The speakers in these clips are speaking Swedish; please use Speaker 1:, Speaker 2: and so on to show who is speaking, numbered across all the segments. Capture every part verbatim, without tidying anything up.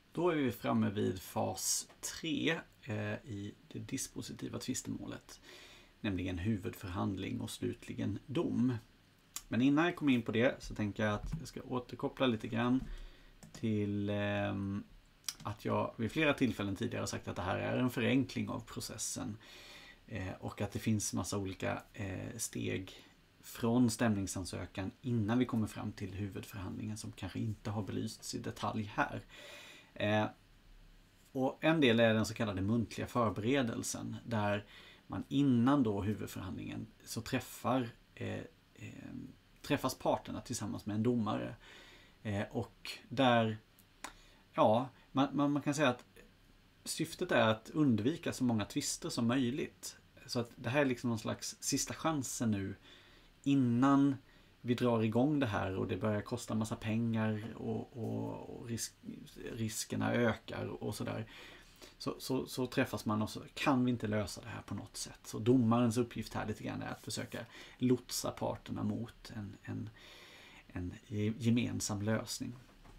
Speaker 1: Då är vi framme vid fas tre eh, i det dispositiva tvistemålet, nämligen huvudförhandling och slutligen dom. Men innan jag kommer in på det så tänker jag att jag ska återkoppla lite grann till eh, att jag vid flera tillfällen tidigare sagt att det här är en förenkling av processen eh, och att det finns massa olika eh, steg från stämningsansökan innan vi kommer fram till huvudförhandlingen som kanske inte har belysts i detalj här. Eh, och en del är den så kallade muntliga förberedelsen där man innan då huvudförhandlingen så träffar eh, eh, träffas parterna tillsammans med en domare. Eh, och där ja, man, man, man kan säga att syftet är att undvika så många tvister som möjligt. Så att det här är liksom någon slags sista chansen nu innan vi drar igång det här och det börjar kosta massa pengar och, och, och risk, riskerna ökar och sådär. Så, så, så träffas man och så kan vi inte lösa det här på något sätt. Så domarens uppgift här lite grann är att försöka lotsa parterna mot en, en, en gemensam lösning.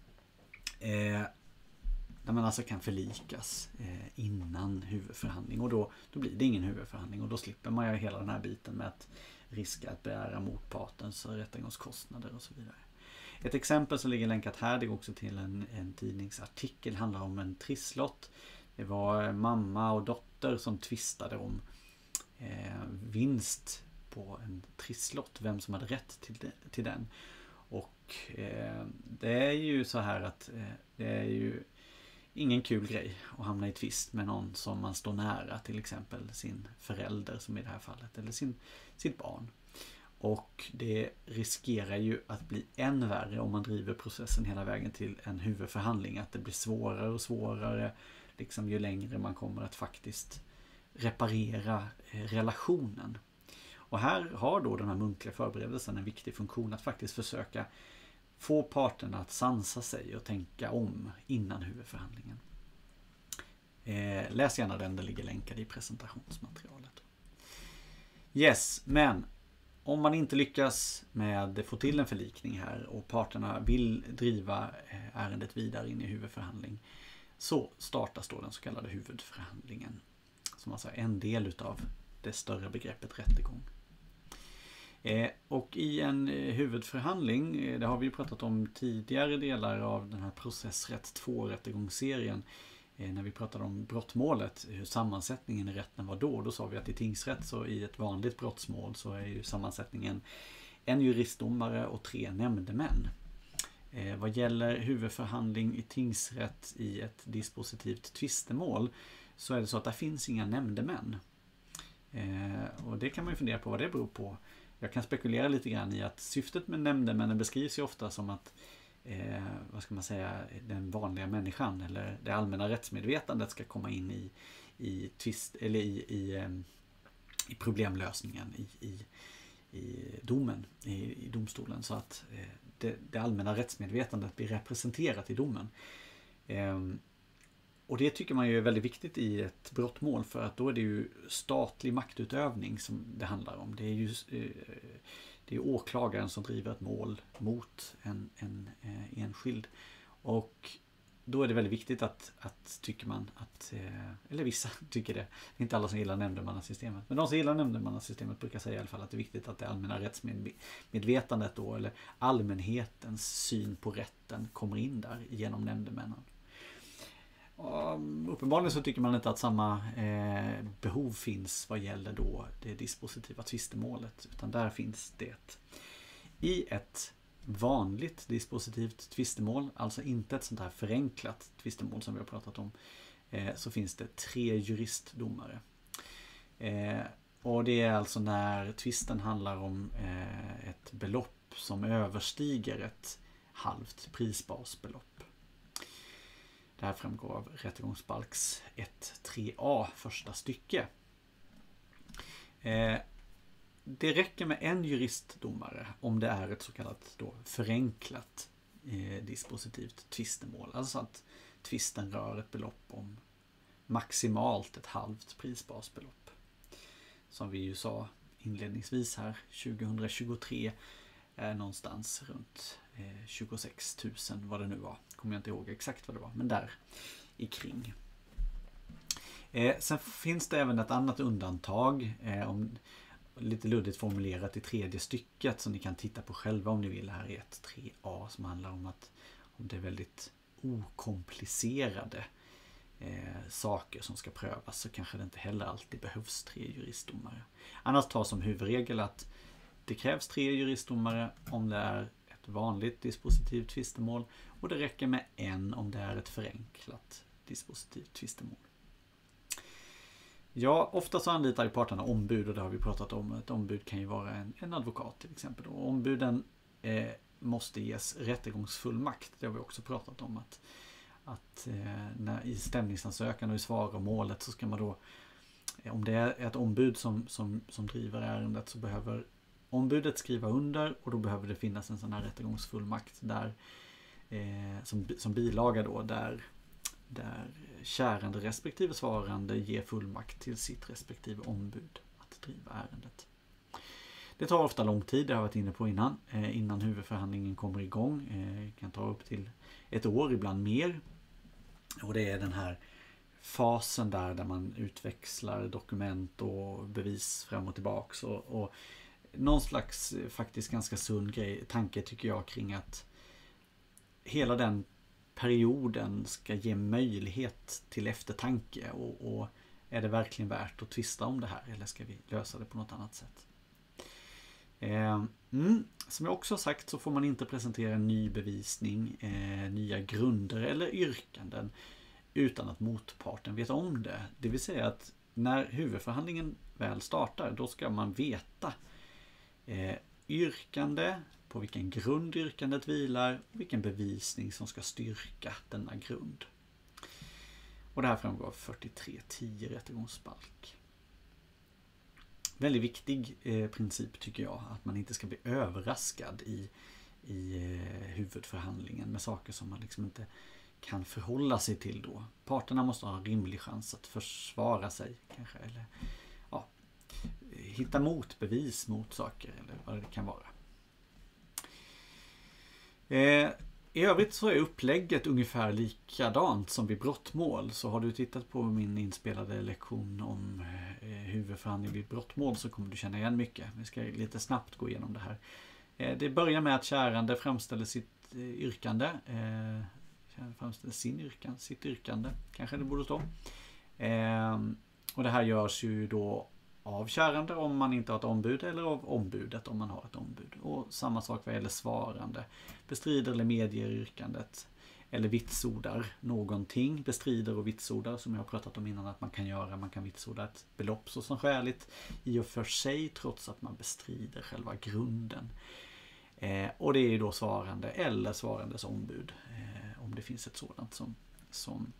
Speaker 1: Eh, där man alltså kan förlikas eh, innan huvudförhandling och då, då blir det ingen huvudförhandling och då slipper man ju hela den här biten med att riska att bära motpartens rättegångskostnader och så vidare. Ett exempel som ligger länkat här, det går också till en, en tidningsartikel, handlar om en trisslott. Det var mamma och dotter som tvistade om eh, vinst på en trisslott, vem som hade rätt till, de, till den. Och eh, det är ju så här att eh, det är ju ingen kul grej att hamna i tvist med någon som man står nära, till exempel sin förälder som i det här fallet, eller sin, sitt barn. Och det riskerar ju att bli än värre om man driver processen hela vägen till en huvudförhandling, att det blir svårare och svårare liksom ju längre man kommer att faktiskt reparera eh, relationen. Och här har då den här muntliga förberedelsen en viktig funktion att faktiskt försöka få parterna att sansa sig och tänka om innan huvudförhandlingen. Eh, läs gärna den, det ligger länkad i presentationsmaterialet. Yes, men om man inte lyckas med att få till en förlikning här och parterna vill driva ärendet vidare in i huvudförhandling så startas då den så kallade huvudförhandlingen som alltså är en del utav det större begreppet rättegång. Eh, och i en eh, huvudförhandling, eh, det har vi ju pratat om tidigare delar av den här processrätt två-rättegångsserien eh, när vi pratade om brottmålet, hur sammansättningen i rätten var då. Då sa vi att i tingsrätt så i ett vanligt brottsmål så är ju sammansättningen en juristdomare och tre nämndemän. Eh, vad gäller huvudförhandling i tingsrätt i ett dispositivt tvistemål så är det så att det finns inga nämndemän. Eh, och det kan man ju fundera på vad det beror på. Jag kan spekulera lite grann i att syftet med nämndemännen beskrivs ju ofta som att eh, vad ska man säga, den vanliga människan eller det allmänna rättsmedvetandet ska komma in i, i tvist eller i, i, eh, i problemlösningen i, i, i domen, i, i domstolen, så att eh, det, det allmänna rättsmedvetandet blir representerat i domen. Eh, Och det tycker man ju är väldigt viktigt i ett brottmål, för att då är det ju statlig maktutövning som det handlar om. Det är ju det är åklagaren som driver ett mål mot en, en enskild. Och då är det väldigt viktigt att, att tycker man att, eller vissa tycker det, det är inte alla som gillar nämndemannasystemet, men de som gillar nämndemannasystemet brukar säga i alla fall att det är viktigt att det allmänna rättsmedvetandet då, eller allmänhetens syn på rätten kommer in där genom nämndemännen. Uppenbarligen så tycker man inte att samma eh, behov finns vad gäller då det dispositiva tvistemålet, utan där finns det. I ett vanligt dispositivt tvistemål, alltså inte ett sånt här förenklat tvistemål som vi har pratat om, eh, så finns det tre juristdomare. Eh, och det är alltså när tvisten handlar om eh, ett belopp som överstiger ett halvt prisbasbelopp. Det här framgår av rättegångsbalks ett tre a första stycke. Eh, det räcker med en juristdomare om det är ett så kallat då förenklat eh, dispositivt tvistemål. Alltså att tvisten rör ett belopp om maximalt ett halvt prisbasbelopp. Som vi ju sa inledningsvis här, tjugohundratjugotre är någonstans runt eh, tjugosex tusen vad det nu var kommer jag inte ihåg exakt vad det var, men där i kring. Eh, sen finns det även ett annat undantag, eh, om, lite luddigt formulerat i tredje stycket, som ni kan titta på själva om ni vill. Här är ett tre a som handlar om att om det är väldigt okomplicerade eh, saker som ska prövas, så kanske det inte heller alltid behövs tre juristdomare. Annars tas som huvudregel att det krävs tre juristdomare om det är ett vanligt dispositivt tvistemål, och det räcker med en om det är ett förenklat dispositivt tvistemål. Ja, ofta så anlitar ju parterna ombud, och det har vi pratat om. Ett ombud kan ju vara en, en advokat till exempel. Och ombuden eh, måste ges rättegångsfullmakt. Det har vi också pratat om. Att, att eh, när, i stämningsansökan och i svaromålet så ska man då, eh, om det är ett ombud som, som, som driver ärendet, så behöver ombudet skriva under, och då behöver det finnas en sån här rättegångsfullmakt där, eh, som, som bilaga då, där där kärande respektive svarande ger fullmakt till sitt respektive ombud att driva ärendet. Det tar ofta lång tid, det har jag varit inne på innan, eh, innan huvudförhandlingen kommer igång. Eh, kan ta upp till ett år, ibland mer. Och det är den här fasen där, där man utväxlar dokument och bevis fram och tillbaks. Och, och någon slags faktiskt ganska sund grej, tanke tycker jag, kring att hela den perioden ska ge möjlighet till eftertanke, och, och är det verkligen värt att tvista om det här, eller ska vi lösa det på något annat sätt? Eh, mm, som jag också sagt så får man inte presentera ny bevisning, eh, nya grunder eller yrkanden utan att motparten vet om det. Det vill säga att när huvudförhandlingen väl startar, då ska man veta eh, yrkande, på vilken grund yrkandet vilar och vilken bevisning som ska styrka denna grund. Och det här framgår av fyrtiotre tio rättegångsbalk. Väldigt viktig eh, princip tycker jag, att man inte ska bli överraskad i, i eh, huvudförhandlingen med saker som man liksom inte kan förhålla sig till då. Parterna måste ha en rimlig chans att försvara sig kanske, eller ja, hitta motbevis mot saker eller vad det kan vara. Eh, I övrigt så är upplägget ungefär likadant som vid brottmål. Så har du tittat på min inspelade lektion om eh, huvudförhandling vid brottmål, så kommer du känna igen mycket. Vi ska lite snabbt gå igenom det här. Eh, det börjar med att kärande framställer sitt eh, yrkande. Eh, kärande framställer sin yrkan, sitt yrkande, kanske det borde stå. Eh, och det här görs ju då av kärande om man inte har ett ombud, eller av ombudet om man har ett ombud. Och samma sak vad gäller svarande. Bestrider eller medger yrkandet, eller vitsordar någonting. Bestrider och vitsordar, som jag har pratat om innan att man kan göra. Man kan vitsorda ett belopp så som skäligt i och för sig, trots att man bestrider själva grunden. Eh, och det är ju då svarande eller svarandes ombud, eh, om det finns ett sådant som, som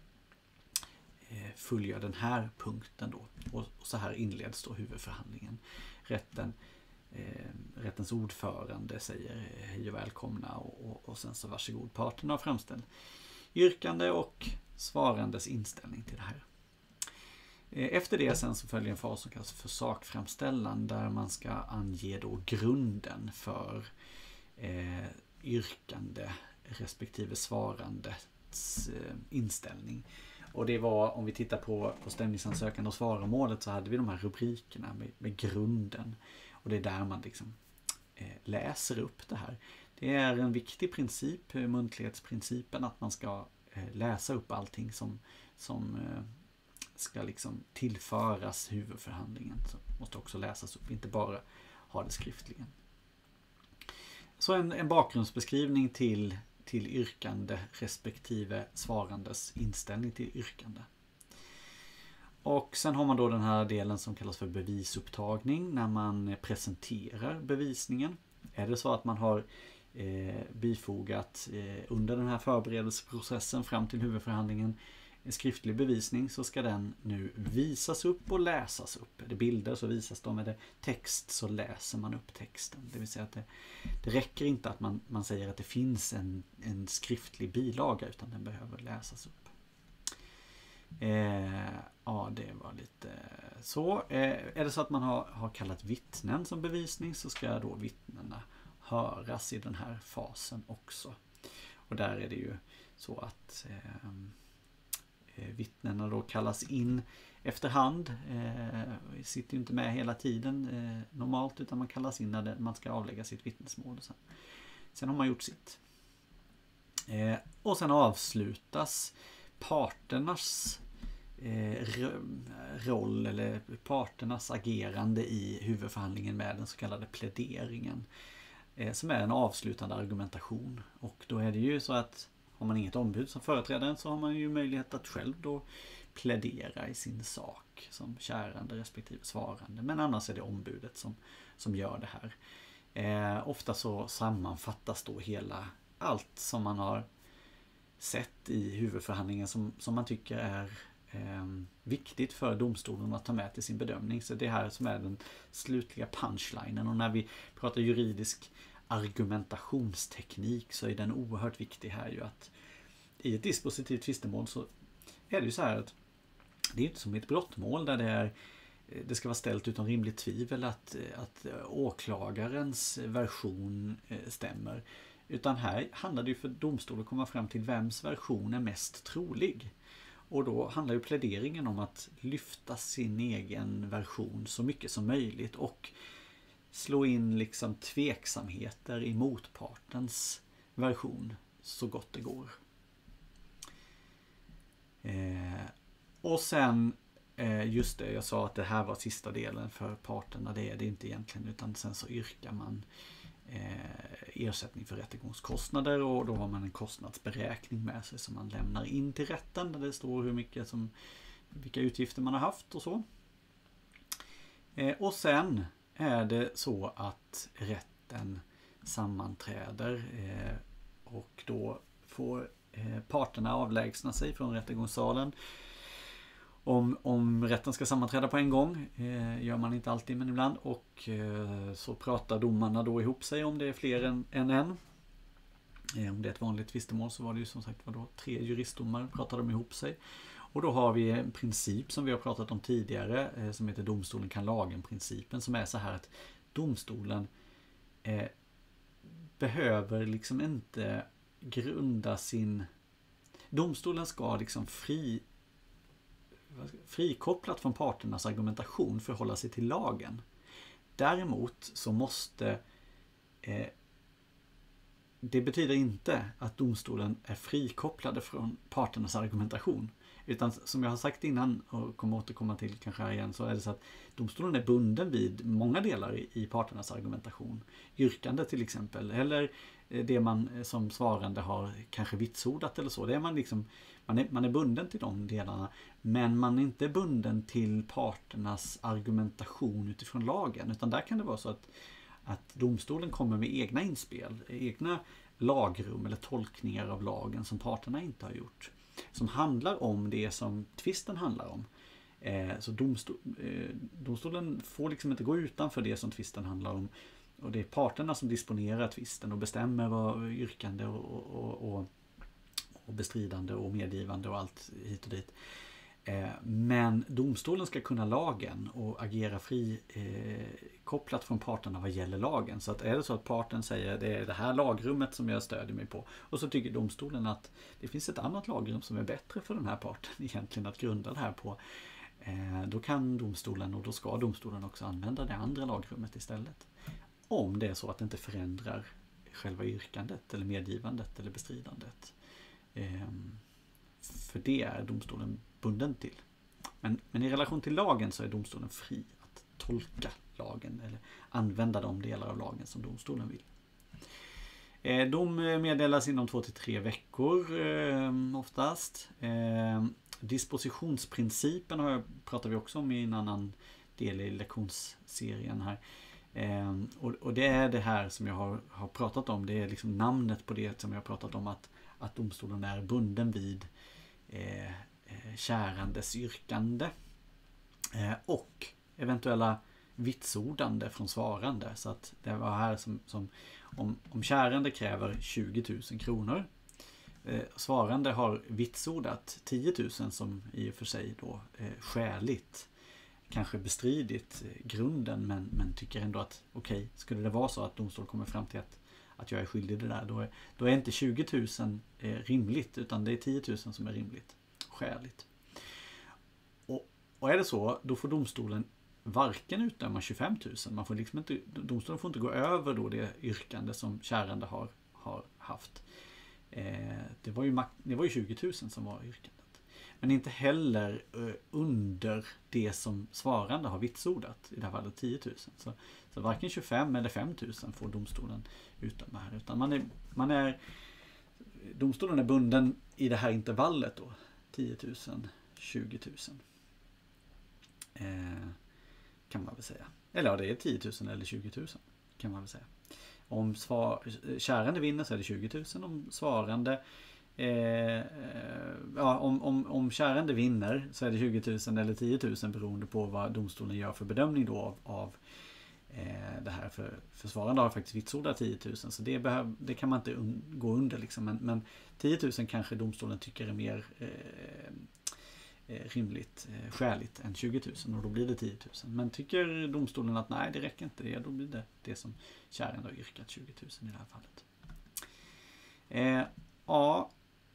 Speaker 1: fullgör den här punkten då. Och så här inleds då huvudförhandlingen. Rätten, eh, rättens ordförande säger hej och välkomna, och, och, och sen så varsågod, parterna har framställt yrkande och svarandes inställning till det här. Eh, efter det sen så följer en fas som kallas för sakframställan, där man ska ange då grunden för eh, yrkande respektive svarandets eh, inställning. Och det var, om vi tittar på, på stämningsansökan och svaromålet, så hade vi de här rubrikerna med, med grunden. Och det är där man liksom eh, läser upp det här. Det är en viktig princip, muntlighetsprincipen, att man ska eh, läsa upp allting som, som eh, ska liksom tillföras huvudförhandlingen. Så måste också läsas upp, inte bara ha det skriftligen. Så en, en bakgrundsbeskrivning till till yrkande respektive svarandes inställning till yrkande. Och sen har man då den här delen som kallas för bevisupptagning, när man presenterar bevisningen. Är det så att man har eh, bifogat eh, under den här förberedelseprocessen fram till huvudförhandlingen en skriftlig bevisning, så ska den nu visas upp och läsas upp. Är det bilder så visas de, är det text så läser man upp texten. Det vill säga att det, det räcker inte att man, man säger att det finns en, en skriftlig bilaga, utan den behöver läsas upp. Eh, ja, det var lite så. Eh, är det så att man har, har kallat vittnen som bevisning, så ska då vittnena höras i den här fasen också. Och där är det ju så att eh, vittnena då kallas in efterhand. Eh, sitter ju inte med hela tiden eh, normalt, utan man kallas in när det, man ska avlägga sitt vittnesmål. Sen, sen har man gjort sitt. Eh, och sen avslutas parternas eh, roll eller parternas agerande i huvudförhandlingen med den så kallade pläderingen. Eh, som är en avslutande argumentation. Och då är det ju så att har man inget ombud som företrädare så har man ju möjlighet att själv då plädera i sin sak som kärande respektive svarande. Men annars är det ombudet som, som gör det här. Eh, ofta så sammanfattas då hela allt som man har sett i huvudförhandlingen som, som man tycker är eh, viktigt för domstolen att ta med till sin bedömning. Så det här som är den slutliga punchlinen. Och när vi pratar juridisk argumentationsteknik så är den oerhört viktig här ju att i ett dispositivt tvistemål så är det ju så här att det är inte som i ett brottmål där det, är, det ska vara ställt utan rimligt tvivel att, att åklagarens version stämmer. Utan här handlar det ju för domstol att komma fram till vems version är mest trolig. Och då handlar ju pläderingen om att lyfta sin egen version så mycket som möjligt och slå in liksom tveksamheter i motpartens version så gott det går. Eh, och sen eh, just det, jag sa att det här var sista delen för parterna, det är det inte egentligen, utan sen så yrkar man eh, ersättning för rättegångskostnader och då har man en kostnadsberäkning med sig som man lämnar in till rätten där det står hur mycket som, vilka utgifter man har haft och så. Eh, och sen är det så att rätten sammanträder eh, och då får eh, parterna avlägsna sig från rättegångssalen. Om, om rätten ska sammanträda på en gång, eh, gör man inte alltid men ibland, och eh, så pratar domarna då ihop sig om det är fler än en. en. Eh, om det är ett vanligt tvistemål så var det ju som sagt var då tre juristdomar pratar de ihop sig. Och då har vi en princip som vi har pratat om tidigare eh, som heter domstolen kan lagen-principen, som är så här att domstolen eh, behöver liksom inte grunda sin... Domstolen ska liksom fri frikopplat från parternas argumentation förhålla sig till lagen. Däremot så måste eh, det betyder inte att domstolen är frikopplade från parternas argumentation. Utan som jag har sagt innan och kommer återkomma till kanske här igen, så är det så att domstolen är bunden vid många delar i, i parternas argumentation. Yrkande till exempel, eller det man som svarande har kanske vitsordat eller så. Det är man liksom, man är, man är bunden till de delarna, men man är inte bunden till parternas argumentation utifrån lagen. Utan där kan det vara så att, att domstolen kommer med egna inspel, egna lagrum eller tolkningar av lagen som parterna inte har gjort. Som handlar om det som tvisten handlar om. Eh, så domstol, eh, domstolen får liksom inte gå utanför det som tvisten handlar om. Och det är parterna som disponerar tvisten och bestämmer vad yrkande och, och, och, och bestridande och medgivande och allt hit och dit. Eh, men domstolen ska kunna lagen och agera fri eh, kopplat från parterna vad gäller lagen. Så att är det så att parten säger det är det här lagrummet som jag stödjer mig på, och så tycker domstolen att det finns ett annat lagrum som är bättre för den här parten egentligen att grunda det här på, eh, då kan domstolen och då ska domstolen också använda det andra lagrummet istället. Om det är så att det inte förändrar själva yrkandet eller medgivandet eller bestridandet. Eh, för det är domstolen bunden till. Men, men i relation till lagen så är domstolen fri att tolka lagen eller använda de delar av lagen som domstolen vill. Eh, dom meddelas inom två till tre veckor eh, oftast. Eh, dispositionsprincipen har jag, pratar vi också om i en annan del i lektionsserien här. Eh, och, och det är det här som jag har, har pratat om. Det är liksom namnet på det som jag har pratat om, att, att domstolen är bunden vid eh, kärandes yrkande eh, och eventuella vitsordande från svarande. Så att det var här som, som om, om kärande kräver tjugo tusen kronor, eh, svarande har vitsordat tio tusen som i och för sig då eh, skäligt, kanske bestridit grunden men, men tycker ändå att okej, okay, skulle det vara så att domstol kommer fram till att, att jag är skyldig det där, då är, då är inte tjugo tusen eh, rimligt, utan det är tio tusen som är rimligt, skäligt. Och, och är det så, då får domstolen varken utdöma tjugofem tusen, man får liksom inte, domstolen får inte gå över då det yrkande som kärande har, har haft. Eh, det, var ju, det var ju tjugo tusen som var yrkandet. Men inte heller eh, under det som svarande har vitsordat, i det här fallet tio tusen. Så, så varken tjugofem eller fem tusen får domstolen utdöma här, utan man är, man är, domstolen är bunden i det här intervallet då, tio tusen, tjugo tusen. Eh, kan man väl säga. Eller ja, det är tio tusen eller tjugo tusen kan man väl säga. Om svar, kärande vinner så är det tjugo tusen, om svarande eh, ja, om, om, om kärande vinner så är det tjugo tusen eller tio tusen beroende på vad domstolen gör för bedömning då av, av eh, det här. För, för svarande har faktiskt vitsordat tio tusen, så det, behöv, det kan man inte un, gå under liksom. Men, men tio tusen kanske domstolen tycker är mer eh, rimligt, eh, skäligt än tjugo tusen, och då blir det tio tusen. Men tycker domstolen att nej, det räcker inte, det, då blir det det som kärande har yrkat, tjugo tusen i det här fallet. Eh, ja,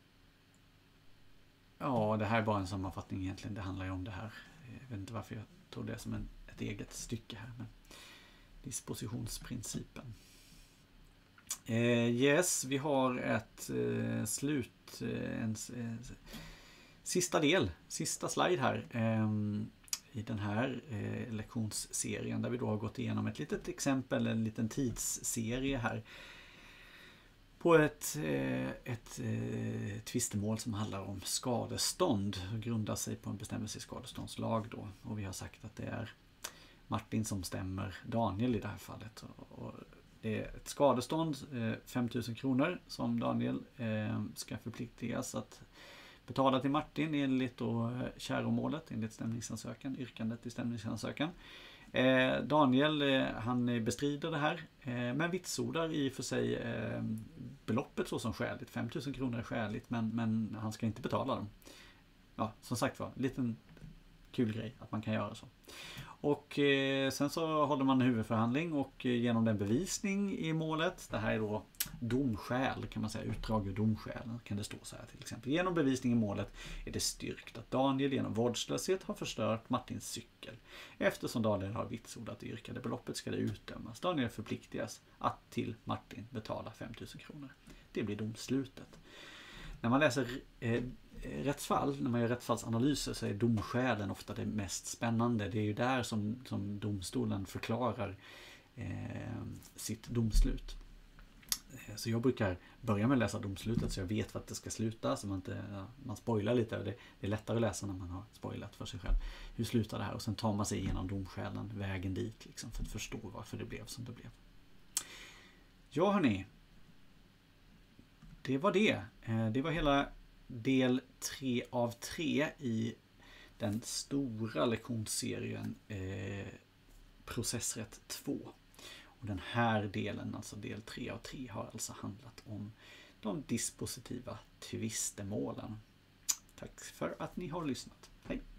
Speaker 1: ja, det här är bara en sammanfattning egentligen, det handlar ju om det här. Jag vet inte varför jag tog det som en, ett eget stycke här, men dispositionsprincipen. Eh, yes, vi har ett eh, slut, eh, en, en sista del, sista slide här eh, i den här eh, lektionsserien, där vi då har gått igenom ett litet exempel, en liten tidsserie här på ett, eh, ett eh, tvistemål som handlar om skadestånd och grundar sig på en bestämmelse i skadeståndslag då, och vi har sagt att det är Martin som stämmer Daniel i det här fallet, och, och det är ett skadestånd, eh, fem tusen kronor, som Daniel eh, ska förpliktigas att betala till Martin enligt då käromålet, enligt stämningsansökan, yrkandet i stämningsansökan. Eh, Daniel, eh, han bestrider det här, eh, men vitsordar i och för sig eh, beloppet så som skäligt. fem tusen kronor är skäligt, men, men han ska inte betala dem. Ja, som sagt var, en liten kul grej att man kan göra så. Och eh, sen så håller man en huvudförhandling, och eh, genom den bevisning i målet, det här är då domskäl kan man säga, utdrag ur domskäl kan det stå så här till exempel. Genom bevisning i målet är det styrkt att Daniel genom vårdslöshet har förstört Martins cykel. Eftersom Daniel har vitsordat det yrkade beloppet ska det utdömas. Daniel förpliktigas att till Martin betala fem tusen kronor. Det blir domslutet. När man läser eh, rättsfall, när man gör rättsfallsanalyser, så är domskälen ofta det mest spännande. Det är ju där som, som domstolen förklarar eh, sitt domslut. Så jag brukar börja med att läsa domslutet så jag vet vart det ska sluta, så man inte, ja, man spoilar lite. Det, det är lättare att läsa när man har spoilat för sig själv. Hur slutar det här? Och sen tar man sig igenom domskälen, vägen dit liksom, för att förstå varför det blev som det blev. Ja hörni, det var det. Det var hela del tre av tre i den stora lektionsserien eh, Processrätt två. Och den här delen, alltså del tre av tre, har alltså handlat om de dispositiva tvistemålen. Tack för att ni har lyssnat. Hej!